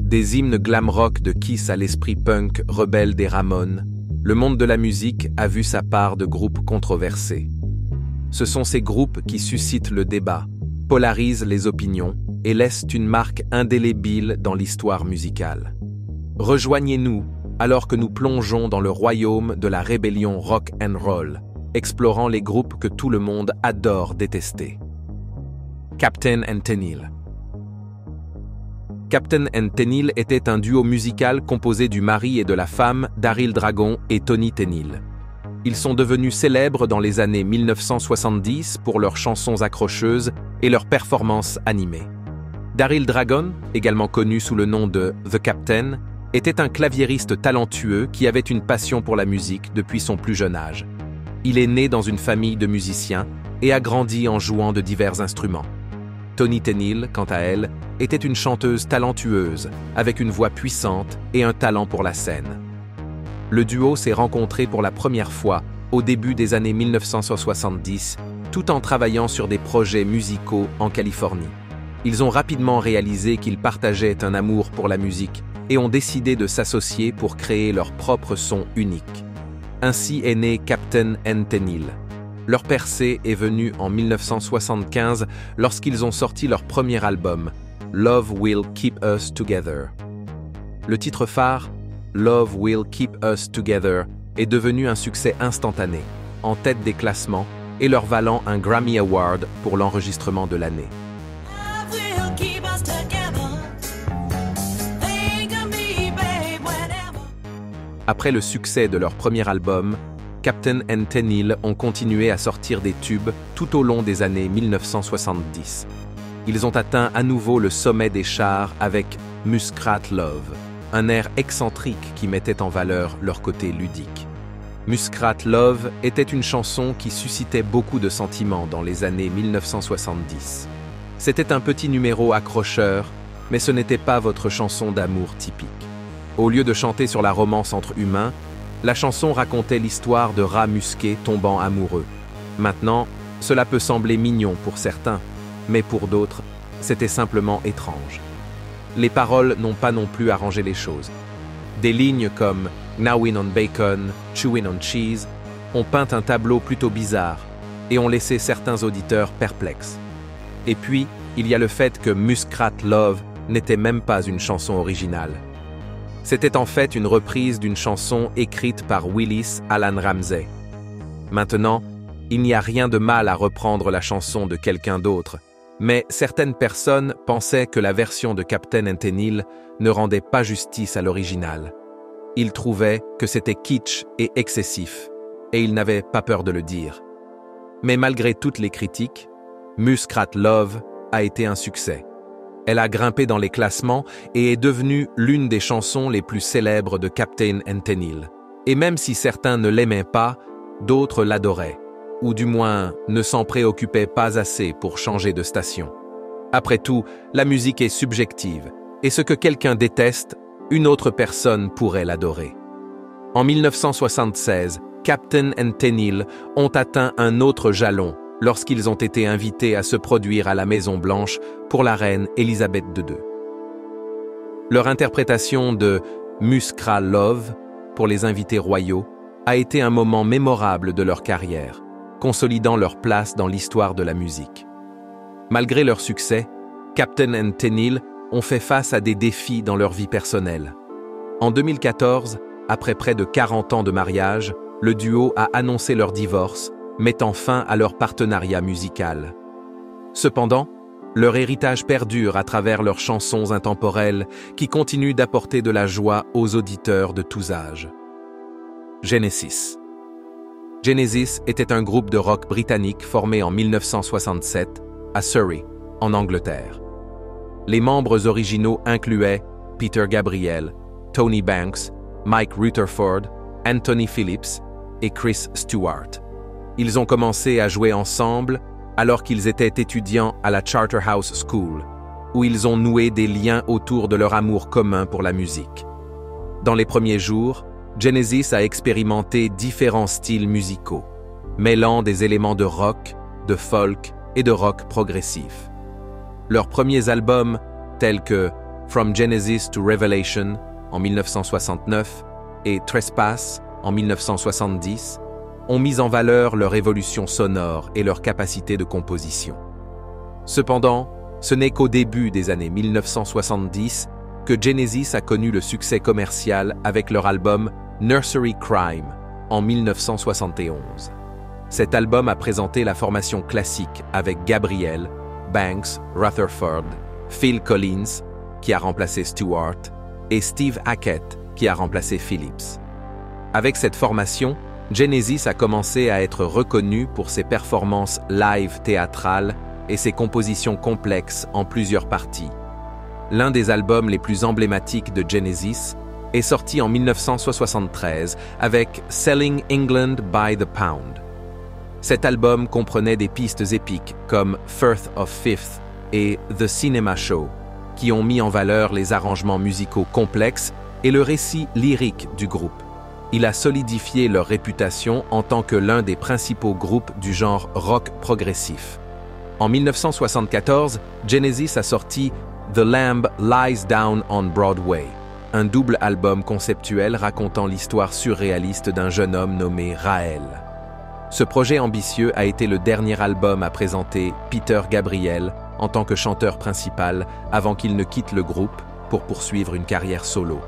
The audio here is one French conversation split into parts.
Des hymnes glam rock de Kiss à l'esprit punk rebelle des Ramones, le monde de la musique a vu sa part de groupes controversés. Ce sont ces groupes qui suscitent le débat, polarisent les opinions et laissent une marque indélébile dans l'histoire musicale. Rejoignez-nous alors que nous plongeons dans le royaume de la rébellion rock and roll, explorant les groupes que tout le monde adore détester. Captain and Tennille. Captain and Tennille était un duo musical composé du mari et de la femme Daryl Dragon et Toni Tennille. Ils sont devenus célèbres dans les années 1970 pour leurs chansons accrocheuses et leurs performances animées. Daryl Dragon, également connu sous le nom de The Captain, était un claviériste talentueux qui avait une passion pour la musique depuis son plus jeune âge. Il est né dans une famille de musiciens et a grandi en jouant de divers instruments. Toni Tennille, quant à elle, était une chanteuse talentueuse, avec une voix puissante et un talent pour la scène. Le duo s'est rencontré pour la première fois au début des années 1970, tout en travaillant sur des projets musicaux en Californie. Ils ont rapidement réalisé qu'ils partageaient un amour pour la musique et ont décidé de s'associer pour créer leur propre son unique. Ainsi est né Captain and Tennille. Leur percée est venue en 1975 lorsqu'ils ont sorti leur premier album, Love Will Keep Us Together. Le titre phare, Love Will Keep Us Together, est devenu un succès instantané, en tête des classements et leur valant un Grammy Award pour l'enregistrement de l'année. Après le succès de leur premier album, Captain and Tennille ont continué à sortir des tubes tout au long des années 1970. Ils ont atteint à nouveau le sommet des charts avec Muskrat Love, un air excentrique qui mettait en valeur leur côté ludique. Muskrat Love était une chanson qui suscitait beaucoup de sentiments dans les années 1970. C'était un petit numéro accrocheur, mais ce n'était pas votre chanson d'amour typique. Au lieu de chanter sur la romance entre humains, la chanson racontait l'histoire de rats musqués tombant amoureux. Maintenant, cela peut sembler mignon pour certains, mais pour d'autres, c'était simplement étrange. Les paroles n'ont pas non plus arrangé les choses. Des lignes comme « Gnawing on bacon, chewing on cheese » ont peint un tableau plutôt bizarre et ont laissé certains auditeurs perplexes. Et puis, il y a le fait que Muskrat Love n'était même pas une chanson originale. C'était en fait une reprise d'une chanson écrite par Willis Alan Ramsey. Maintenant, il n'y a rien de mal à reprendre la chanson de quelqu'un d'autre, mais certaines personnes pensaient que la version de Captain and Tennille ne rendait pas justice à l'original. Ils trouvaient que c'était kitsch et excessif, et ils n'avaient pas peur de le dire. Mais malgré toutes les critiques, Muskrat Love a été un succès. Elle a grimpé dans les classements et est devenue l'une des chansons les plus célèbres de Captain and Tennille. Et même si certains ne l'aimaient pas, d'autres l'adoraient, ou du moins ne s'en préoccupaient pas assez pour changer de station. Après tout, la musique est subjective, et ce que quelqu'un déteste, une autre personne pourrait l'adorer. En 1976, Captain and Tennille ont atteint un autre jalon, lorsqu'ils ont été invités à se produire à la Maison-Blanche pour la reine Élisabeth II. Leur interprétation de Muskrat Love pour les invités royaux a été un moment mémorable de leur carrière, consolidant leur place dans l'histoire de la musique. Malgré leur succès, Captain and Tennille ont fait face à des défis dans leur vie personnelle. En 2014, après près de 40 ans de mariage, le duo a annoncé leur divorce, mettant fin à leur partenariat musical. Cependant, leur héritage perdure à travers leurs chansons intemporelles qui continuent d'apporter de la joie aux auditeurs de tous âges. Genesis. Genesis était un groupe de rock britannique formé en 1967 à Surrey, en Angleterre. Les membres originaux incluaient Peter Gabriel, Tony Banks, Mike Rutherford, Anthony Phillips et Chris Stewart. Ils ont commencé à jouer ensemble alors qu'ils étaient étudiants à la Charterhouse School, où ils ont noué des liens autour de leur amour commun pour la musique. Dans les premiers jours, Genesis a expérimenté différents styles musicaux, mêlant des éléments de rock, de folk et de rock progressif. Leurs premiers albums, tels que From Genesis to Revelation en 1969 et Trespass en 1970 ont mis en valeur leur évolution sonore et leur capacité de composition. Cependant, ce n'est qu'au début des années 1970 que Genesis a connu le succès commercial avec leur album Nursery Crime en 1971. Cet album a présenté la formation classique avec Gabriel, Banks, Rutherford, Phil Collins, qui a remplacé Stewart, et Steve Hackett, qui a remplacé Phillips. Avec cette formation, Genesis a commencé à être reconnu pour ses performances live théâtrales et ses compositions complexes en plusieurs parties. L'un des albums les plus emblématiques de Genesis est sorti en 1973 avec Selling England by the Pound. Cet album comprenait des pistes épiques comme Firth of Fifth et The Cinema Show, qui ont mis en valeur les arrangements musicaux complexes et le récit lyrique du groupe. Il a solidifié leur réputation en tant que l'un des principaux groupes du genre rock progressif. En 1974, Genesis a sorti The Lamb Lies Down on Broadway, un double album conceptuel racontant l'histoire surréaliste d'un jeune homme nommé Raël. Ce projet ambitieux a été le dernier album à présenter Peter Gabriel en tant que chanteur principal avant qu'il ne quitte le groupe pour poursuivre une carrière solo.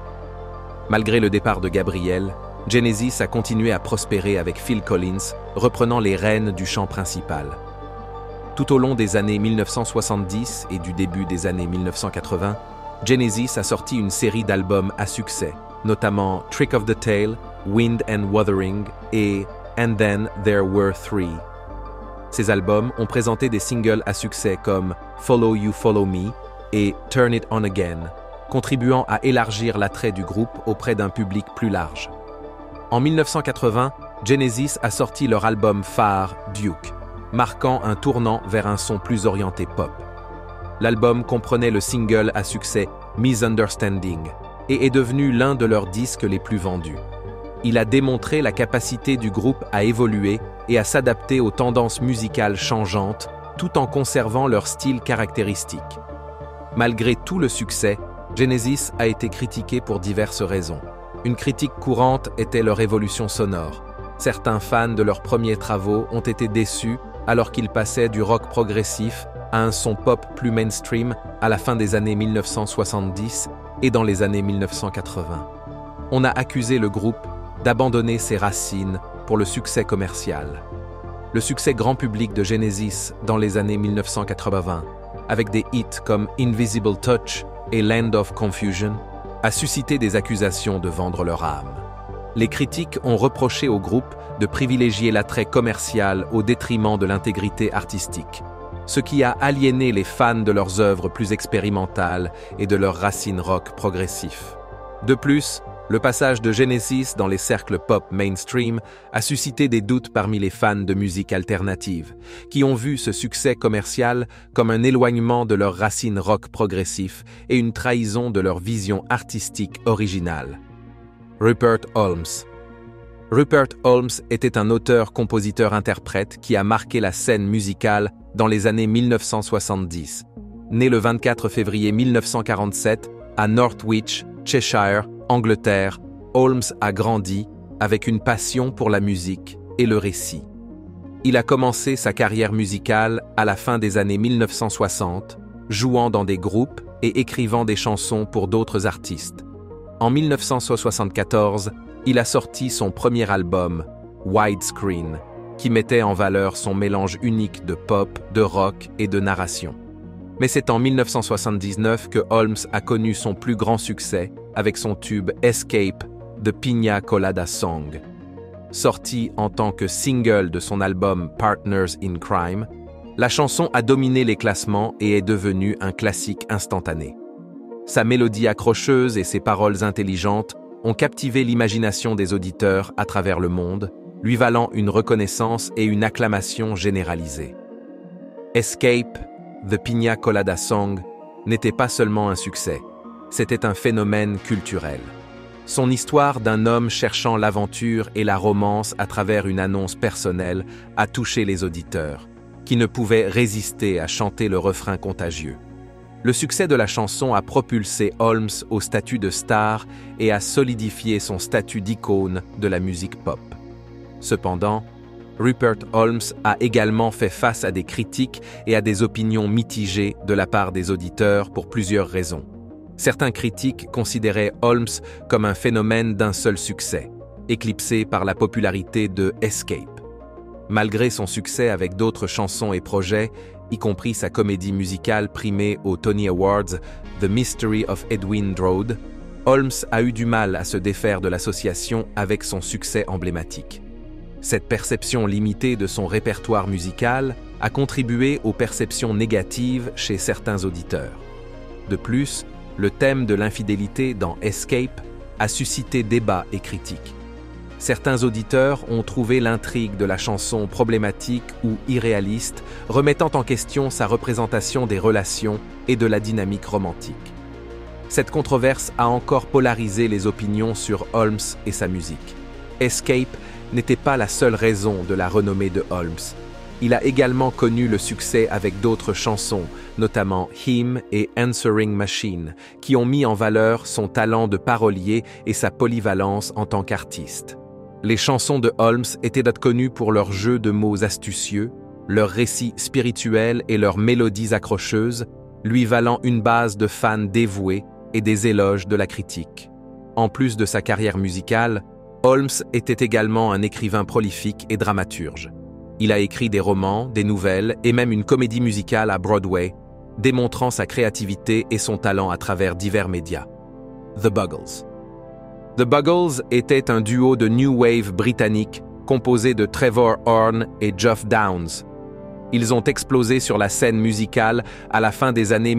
Malgré le départ de Gabriel, Genesis a continué à prospérer avec Phil Collins, reprenant les rênes du chant principal. Tout au long des années 1970 et du début des années 1980, Genesis a sorti une série d'albums à succès, notamment Trick of the Tail, Wind and Wuthering et And Then There Were Three. Ces albums ont présenté des singles à succès comme Follow You Follow Me et Turn It On Again, contribuant à élargir l'attrait du groupe auprès d'un public plus large. En 1980, Genesis a sorti leur album phare Duke, marquant un tournant vers un son plus orienté pop. L'album comprenait le single à succès Misunderstanding et est devenu l'un de leurs disques les plus vendus. Il a démontré la capacité du groupe à évoluer et à s'adapter aux tendances musicales changeantes tout en conservant leur style caractéristique. Malgré tout le succès, Genesis a été critiqué pour diverses raisons. Une critique courante était leur évolution sonore. Certains fans de leurs premiers travaux ont été déçus alors qu'ils passaient du rock progressif à un son pop plus mainstream à la fin des années 1970 et dans les années 1980. On a accusé le groupe d'abandonner ses racines pour le succès commercial. Le succès grand public de Genesis dans les années 1980, avec des hits comme Invisible Touch et Land of Confusion, a suscité des accusations de vendre leur âme. Les critiques ont reproché au groupe de privilégier l'attrait commercial au détriment de l'intégrité artistique, ce qui a aliéné les fans de leurs œuvres plus expérimentales et de leurs racines rock progressif. De plus, le passage de Genesis dans les cercles pop mainstream a suscité des doutes parmi les fans de musique alternative, qui ont vu ce succès commercial comme un éloignement de leurs racines rock progressif et une trahison de leur vision artistique originale. Rupert Holmes. Rupert Holmes était un auteur-compositeur-interprète qui a marqué la scène musicale dans les années 1970. Né le 24 février 1947 à Northwich, Cheshire, Angleterre, Holmes a grandi avec une passion pour la musique et le récit. Il a commencé sa carrière musicale à la fin des années 1960, jouant dans des groupes et écrivant des chansons pour d'autres artistes. En 1974, il a sorti son premier album, Widescreen, qui mettait en valeur son mélange unique de pop, de rock et de narration. Mais c'est en 1979 que Holmes a connu son plus grand succès avec son tube Escape, The Pina Colada Song. Sorti en tant que single de son album Partners in Crime, la chanson a dominé les classements et est devenue un classique instantané. Sa mélodie accrocheuse et ses paroles intelligentes ont captivé l'imagination des auditeurs à travers le monde, lui valant une reconnaissance et une acclamation généralisée. Escape, The Pina Colada Song n'était pas seulement un succès, c'était un phénomène culturel. Son histoire d'un homme cherchant l'aventure et la romance à travers une annonce personnelle a touché les auditeurs, qui ne pouvaient résister à chanter le refrain contagieux. Le succès de la chanson a propulsé Holmes au statut de star et a solidifié son statut d'icône de la musique pop. Cependant, Rupert Holmes a également fait face à des critiques et à des opinions mitigées de la part des auditeurs pour plusieurs raisons. Certains critiques considéraient Holmes comme un phénomène d'un seul succès, éclipsé par la popularité de Escape. Malgré son succès avec d'autres chansons et projets, y compris sa comédie musicale primée aux Tony Awards, The Mystery of Edwin Drood, Holmes a eu du mal à se défaire de l'association avec son succès emblématique. Cette perception limitée de son répertoire musical a contribué aux perceptions négatives chez certains auditeurs. De plus, le thème de l'infidélité dans Escape a suscité débats et critiques. Certains auditeurs ont trouvé l'intrigue de la chanson problématique ou irréaliste, remettant en question sa représentation des relations et de la dynamique romantique. Cette controverse a encore polarisé les opinions sur Holmes et sa musique. Escape n'était pas la seule raison de la renommée de Holmes. Il a également connu le succès avec d'autres chansons, notamment Him et Answering Machine, qui ont mis en valeur son talent de parolier et sa polyvalence en tant qu'artiste. Les chansons de Holmes étaient connues pour leurs jeux de mots astucieux, leurs récits spirituels et leurs mélodies accrocheuses, lui valant une base de fans dévoués et des éloges de la critique. En plus de sa carrière musicale, Holmes était également un écrivain prolifique et dramaturge. Il a écrit des romans, des nouvelles et même une comédie musicale à Broadway, démontrant sa créativité et son talent à travers divers médias. The Buggles. The Buggles était un duo de New Wave britannique composé de Trevor Horn et Geoff Downes. Ils ont explosé sur la scène musicale à la fin des années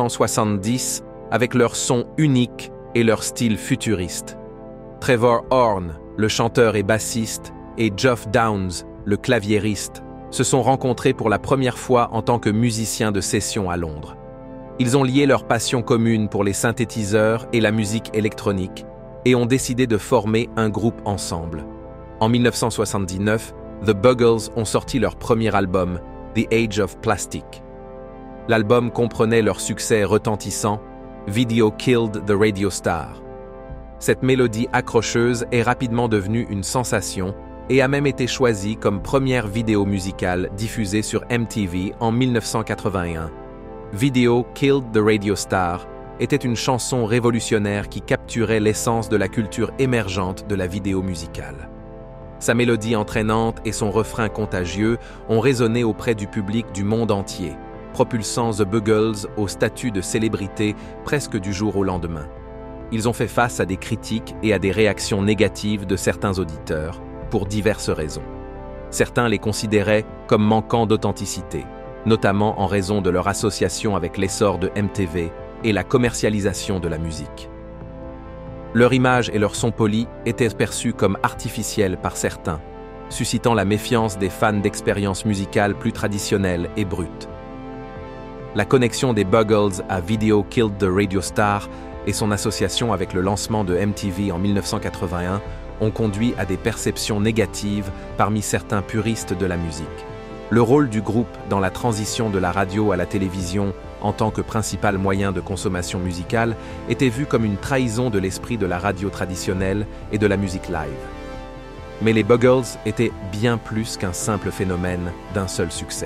1970 avec leur son unique et leur style futuriste. Trevor Horn, le chanteur et bassiste, et Geoff Downes, le claviériste, se sont rencontrés pour la première fois en tant que musiciens de session à Londres. Ils ont lié leur passion commune pour les synthétiseurs et la musique électronique et ont décidé de former un groupe ensemble. En 1979, The Buggles ont sorti leur premier album, The Age of Plastic. L'album comprenait leur succès retentissant, Video Killed the Radio Star. Cette mélodie accrocheuse est rapidement devenue une sensation et a même été choisie comme première vidéo musicale diffusée sur MTV en 1981. Video Killed the Radio Star était une chanson révolutionnaire qui capturait l'essence de la culture émergente de la vidéo musicale. Sa mélodie entraînante et son refrain contagieux ont résonné auprès du public du monde entier, propulsant The Buggles au statut de célébrité presque du jour au lendemain. Ils ont fait face à des critiques et à des réactions négatives de certains auditeurs, pour diverses raisons. Certains les considéraient comme manquant d'authenticité, notamment en raison de leur association avec l'essor de MTV et la commercialisation de la musique. Leur image et leur son poli étaient perçus comme artificiels par certains, suscitant la méfiance des fans d'expériences musicales plus traditionnelles et brutes. La connexion des Buggles à Video Killed the Radio Star et son association avec le lancement de MTV en 1981 ont conduit à des perceptions négatives parmi certains puristes de la musique. Le rôle du groupe dans la transition de la radio à la télévision en tant que principal moyen de consommation musicale était vu comme une trahison de l'esprit de la radio traditionnelle et de la musique live. Mais les Buggles étaient bien plus qu'un simple phénomène d'un seul succès.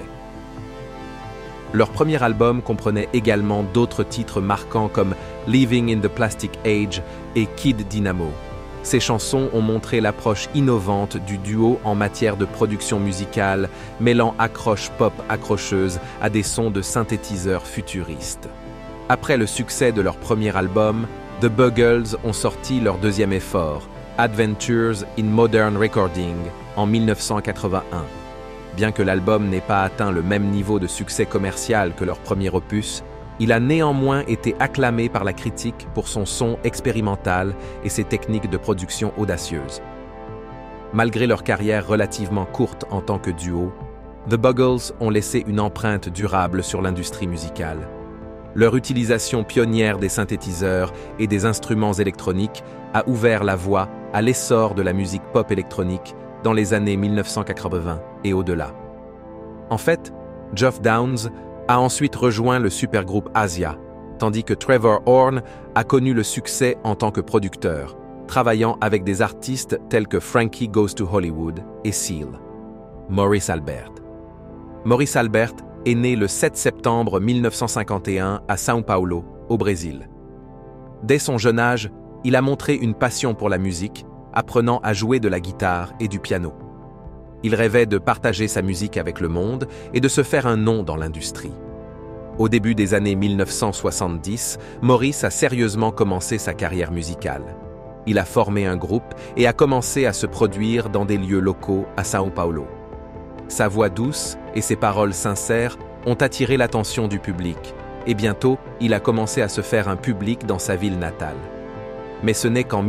Leur premier album comprenait également d'autres titres marquants comme Living in the Plastic Age et Kid Dynamo. Ces chansons ont montré l'approche innovante du duo en matière de production musicale, mêlant accroche pop accrocheuse à des sons de synthétiseurs futuristes. Après le succès de leur premier album, The Buggles ont sorti leur deuxième effort, Adventures in Modern Recording, en 1981. Bien que l'album n'ait pas atteint le même niveau de succès commercial que leur premier opus, il a néanmoins été acclamé par la critique pour son son expérimental et ses techniques de production audacieuses. Malgré leur carrière relativement courte en tant que duo, The Buggles ont laissé une empreinte durable sur l'industrie musicale. Leur utilisation pionnière des synthétiseurs et des instruments électroniques a ouvert la voie à l'essor de la musique pop électronique dans les années 1980 et au-delà. En fait, Geoff Downes a ensuite rejoint le supergroupe Asia tandis que Trevor Horn a connu le succès en tant que producteur, travaillant avec des artistes tels que Frankie Goes to Hollywood et Seal. Maurice Albert. Maurice Albert est né le 7 septembre 1951 à São Paulo, au Brésil. Dès son jeune âge, il a montré une passion pour la musique, apprenant à jouer de la guitare et du piano. Il rêvait de partager sa musique avec le monde et de se faire un nom dans l'industrie. Au début des années 1970, Maurice a sérieusement commencé sa carrière musicale. Il a formé un groupe et a commencé à se produire dans des lieux locaux à São Paulo. Sa voix douce et ses paroles sincères ont attiré l'attention du public, et bientôt, il a commencé à se faire un public dans sa ville natale. Mais ce n'est qu'en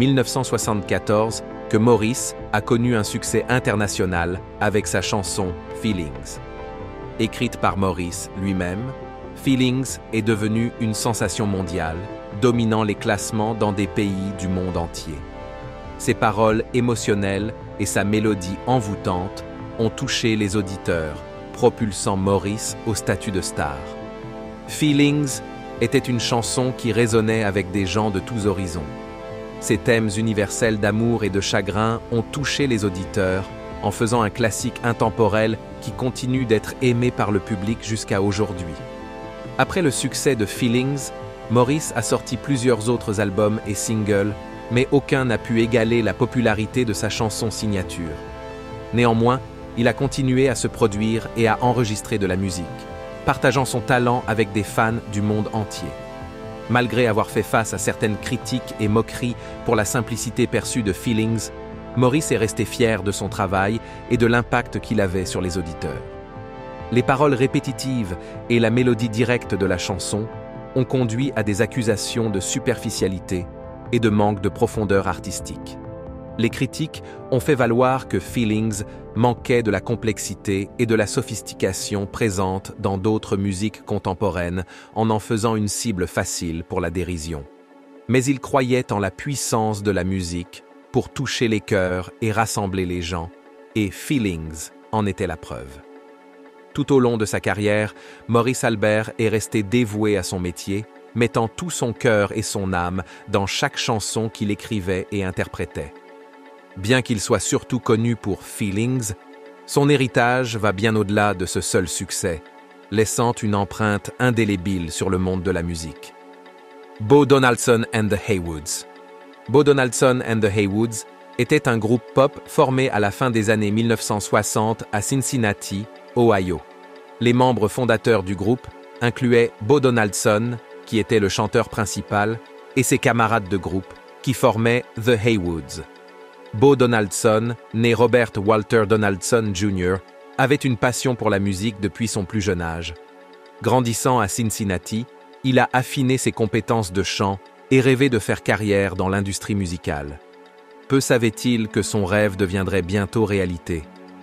1974 que Maurice a connu un succès international avec sa chanson « Feelings ». Écrite par Maurice lui-même, « Feelings » est devenue une sensation mondiale, dominant les classements dans des pays du monde entier. Ses paroles émotionnelles et sa mélodie envoûtante ont touché les auditeurs, propulsant Maurice au statut de star. « Feelings » était une chanson qui résonnait avec des gens de tous horizons. Ces thèmes universels d'amour et de chagrin ont touché les auditeurs en faisant un classique intemporel qui continue d'être aimé par le public jusqu'à aujourd'hui. Après le succès de Feelings, Maurice a sorti plusieurs autres albums et singles, mais aucun n'a pu égaler la popularité de sa chanson signature. Néanmoins, il a continué à se produire et à enregistrer de la musique, partageant son talent avec des fans du monde entier. Malgré avoir fait face à certaines critiques et moqueries pour la simplicité perçue de Feelings, Maurice est resté fier de son travail et de l'impact qu'il avait sur les auditeurs. Les paroles répétitives et la mélodie directe de la chanson ont conduit à des accusations de superficialité et de manque de profondeur artistique. Les critiques ont fait valoir que Feelings manquait de la complexité et de la sophistication présentes dans d'autres musiques contemporaines en faisant une cible facile pour la dérision. Mais ils croyaient en la puissance de la musique pour toucher les cœurs et rassembler les gens, et Feelings en était la preuve. Tout au long de sa carrière, Maurice Albert est resté dévoué à son métier, mettant tout son cœur et son âme dans chaque chanson qu'il écrivait et interprétait. Bien qu'il soit surtout connu pour Feelings, son héritage va bien au-delà de ce seul succès, laissant une empreinte indélébile sur le monde de la musique. Bo Donaldson and the Haywoods. Bo Donaldson and the Haywoods était un groupe pop formé à la fin des années 1960 à Cincinnati, Ohio. Les membres fondateurs du groupe incluaient Bo Donaldson, qui était le chanteur principal, et ses camarades de groupe, qui formaient The Haywoods. Bo Donaldson, né Robert Walter Donaldson Jr., avait une passion pour la musique depuis son plus jeune âge. Grandissant à Cincinnati, il a affiné ses compétences de chant et rêvé de faire carrière dans l'industrie musicale. Peu savait-il que son rêve deviendrait bientôt réalité.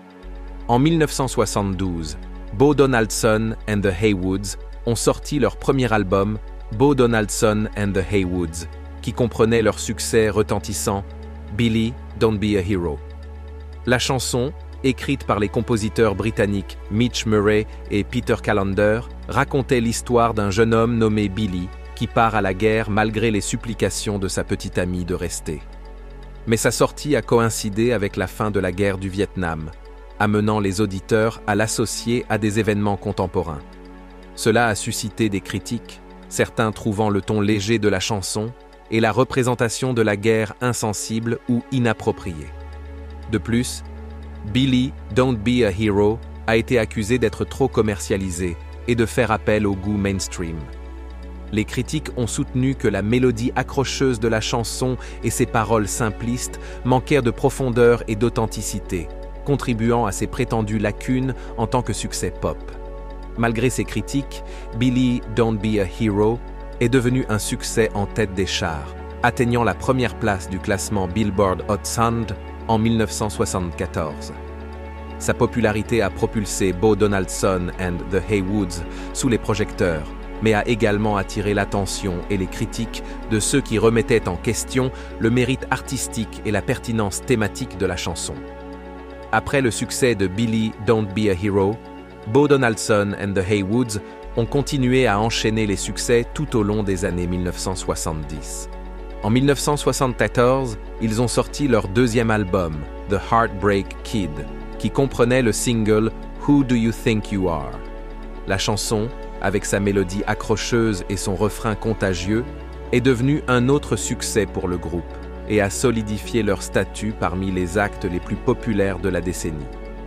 En 1972, Bo Donaldson and the Haywoods ont sorti leur premier album, Bo Donaldson and the Haywoods, qui comprenait leur succès retentissant Billy, Don't Be a Hero. La chanson, écrite par les compositeurs britanniques Mitch Murray et Peter Callender, racontait l'histoire d'un jeune homme nommé Billy qui part à la guerre malgré les supplications de sa petite amie de rester. Mais sa sortie a coïncidé avec la fin de la guerre du Vietnam, amenant les auditeurs à l'associer à des événements contemporains. Cela a suscité des critiques, certains trouvant le ton léger de la chanson et la représentation de la guerre insensible ou inappropriée. De plus, Billy, Don't Be a Hero a été accusé d'être trop commercialisé et de faire appel au goût mainstream. Les critiques ont soutenu que la mélodie accrocheuse de la chanson et ses paroles simplistes manquèrent de profondeur et d'authenticité, contribuant à ses prétendues lacunes en tant que succès pop. Malgré ces critiques, Billy, Don't Be a Hero est devenu un succès en tête des charts, atteignant la première place du classement Billboard Hot 100 en 1974. Sa popularité a propulsé Bo Donaldson and the Haywoods sous les projecteurs, mais a également attiré l'attention et les critiques de ceux qui remettaient en question le mérite artistique et la pertinence thématique de la chanson. Après le succès de Billy, Don't Be a Hero, Bo Donaldson and the Haywoods ont continué à enchaîner les succès tout au long des années 1970. En 1974, ils ont sorti leur deuxième album, The Heartbreak Kid, qui comprenait le single Who Do You Think You Are? La chanson, avec sa mélodie accrocheuse et son refrain contagieux, est devenue un autre succès pour le groupe et a solidifié leur statut parmi les actes les plus populaires de la décennie.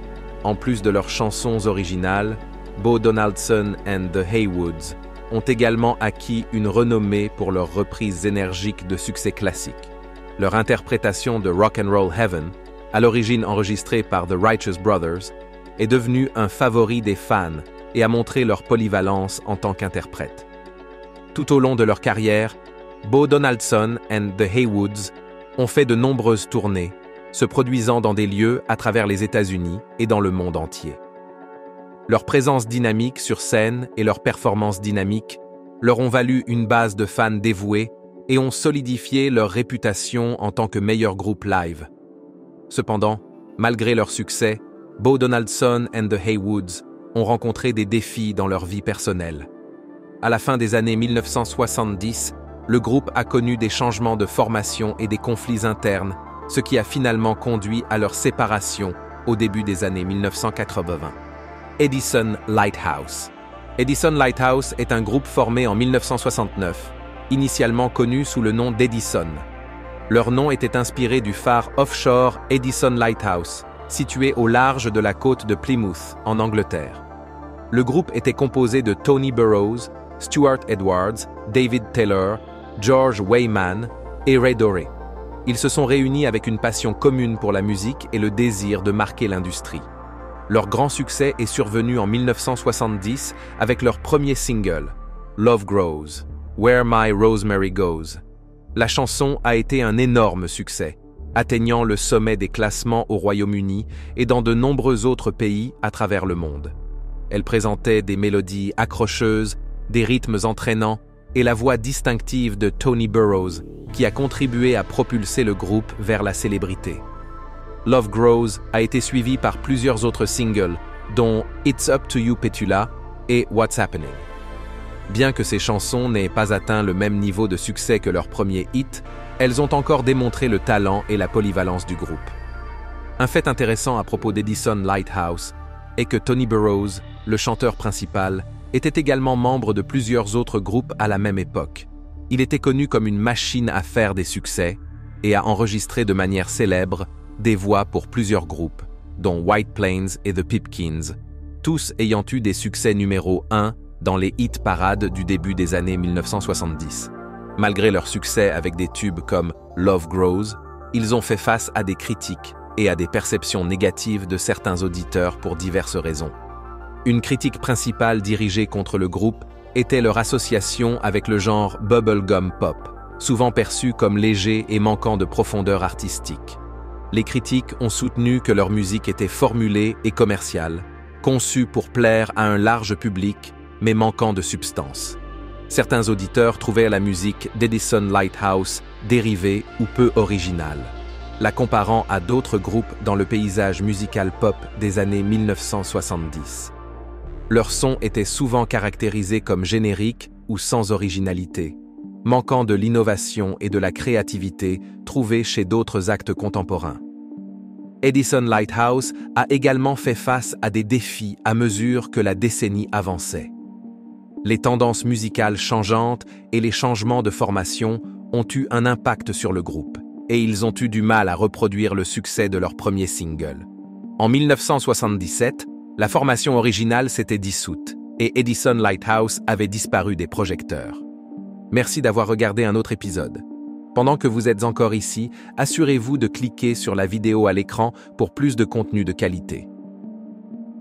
En plus de leurs chansons originales, Bo Donaldson and the Haywoods ont également acquis une renommée pour leurs reprises énergiques de succès classiques. Leur interprétation de Rock and Roll Heaven, à l'origine enregistrée par The Righteous Brothers, est devenue un favori des fans et a montré leur polyvalence en tant qu'interprète. Tout au long de leur carrière, Bo Donaldson and the Haywoods ont fait de nombreuses tournées, se produisant dans des lieux à travers les États-Unis et dans le monde entier. Leur présence dynamique sur scène et leurs performances dynamiques leur ont valu une base de fans dévoués et ont solidifié leur réputation en tant que meilleur groupe live. Cependant, malgré leur succès, Bo Donaldson and the Haywoods ont rencontré des défis dans leur vie personnelle. À la fin des années 1970, le groupe a connu des changements de formation et des conflits internes, ce qui a finalement conduit à leur séparation au début des années 1980. Edison Lighthouse. Edison Lighthouse est un groupe formé en 1969, initialement connu sous le nom d'Edison. Leur nom était inspiré du phare offshore Edison Lighthouse, situé au large de la côte de Plymouth, en Angleterre. Le groupe était composé de Tony Burrows, Stuart Edwards, David Taylor, George Wayman et Ray Doré. Ils se sont réunis avec une passion commune pour la musique et le désir de marquer l'industrie. Leur grand succès est survenu en 1970 avec leur premier single, Love Grows, Where My Rosemary Goes. La chanson a été un énorme succès, atteignant le sommet des classements au Royaume-Uni et dans de nombreux autres pays à travers le monde. Elle présentait des mélodies accrocheuses, des rythmes entraînants et la voix distinctive de Tony Burrows, qui a contribué à propulser le groupe vers la célébrité. Love Grows a été suivi par plusieurs autres singles, dont It's Up to You Petula et What's Happening. Bien que ces chansons n'aient pas atteint le même niveau de succès que leur premier hit, elles ont encore démontré le talent et la polyvalence du groupe. Un fait intéressant à propos d'Edison Lighthouse est que Tony Burrows, le chanteur principal, était également membre de plusieurs autres groupes à la même époque. Il était connu comme une machine à faire des succès et a enregistré de manière célèbre des voix pour plusieurs groupes, dont White Plains et The Pipkins, tous ayant eu des succès numéro 1 dans les hit parades du début des années 1970. Malgré leur succès avec des tubes comme Love Grows, ils ont fait face à des critiques et à des perceptions négatives de certains auditeurs pour diverses raisons. Une critique principale dirigée contre le groupe était leur association avec le genre bubblegum pop, souvent perçu comme léger et manquant de profondeur artistique. Les critiques ont soutenu que leur musique était formulée et commerciale, conçue pour plaire à un large public, mais manquant de substance. Certains auditeurs trouvaient la musique d'Edison Lighthouse dérivée ou peu originale, la comparant à d'autres groupes dans le paysage musical pop des années 1970. Leur son était souvent caractérisé comme générique ou sans originalité, manquant de l'innovation et de la créativité trouvée chez d'autres actes contemporains. Edison Lighthouse a également fait face à des défis à mesure que la décennie avançait. Les tendances musicales changeantes et les changements de formation ont eu un impact sur le groupe, et ils ont eu du mal à reproduire le succès de leur premier single. En 1977, la formation originale s'était dissoute, et Edison Lighthouse avait disparu des projecteurs. Merci d'avoir regardé un autre épisode. Pendant que vous êtes encore ici, assurez-vous de cliquer sur la vidéo à l'écran pour plus de contenu de qualité.